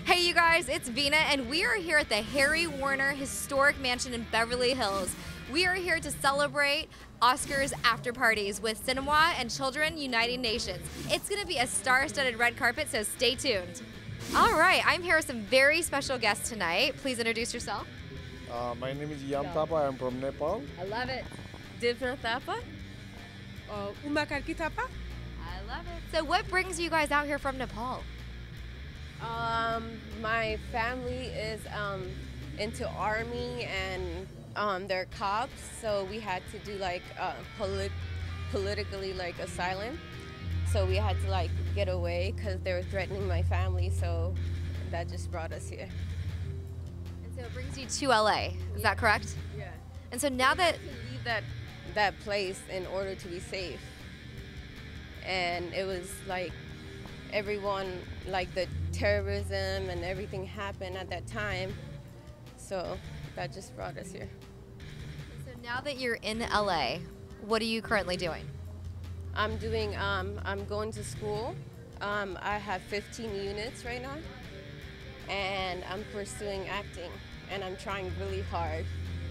Hey you guys, it's Vina and we are here at the Harry Warner Historic Mansion in Beverly Hills. We are here to celebrate Oscars after parties with Cinema and Children Uniting Nations. It's going to be a star-studded red carpet, so stay tuned. All right, I'm here with some very special guests tonight. Please introduce yourself. My name is Yam Thapa. I'm from Nepal. I love it. Divna Thapa. Uma Karki Thapa. I love it. So what brings you guys out here from Nepal? My family is into army and they're cops, so we had to do like politically like asylum. So we had to like get away because they were threatening my family. So that just brought us here. And so it brings you to LA. Is that correct? Yeah. And so now that To leave that place in order to be safe, and it was like everyone, like the terrorism and everything happened at that time, so that just brought us here. So now that you're in LA, what are you currently doing? I'm going to school. I have 15 units right now, and I'm pursuing acting, and I'm trying really hard.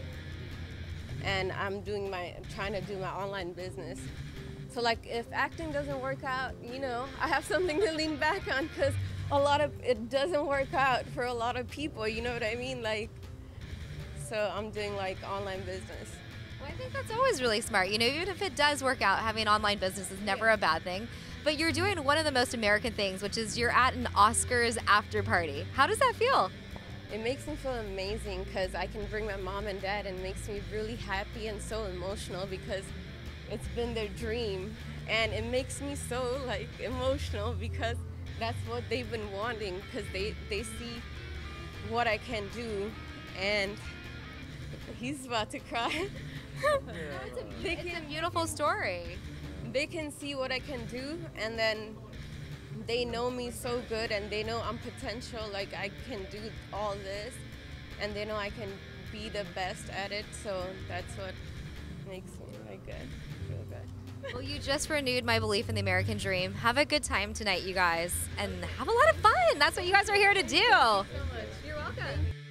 And I'm trying to do my online business. So like if acting doesn't work out, you know, I have something to lean back on because it doesn't work out for a lot of people, you know what I mean? Like, so I'm doing like online business. Well, I think that's always really smart. You know, even if it does work out, having an online business is never a bad thing. But you're doing one of the most American things, which is you're at an Oscars after party. How does that feel? It makes me feel amazing because I can bring my mom and dad, and it makes me really happy and so emotional because it's been their dream, and it makes me so like emotional because that's what they've been wanting, because they see what I can do. And he's about to cry. It's a beautiful story. They can see what I can do, and then they know me so good, and they know I'm potential, like I can do all this, and they know I can be the best at it, so that's what makes me like good, feel good. Well, you just renewed my belief in the American dream. Have a good time tonight, you guys, and have a lot of fun. That's what you guys are here to do. Thank you so much. You're welcome.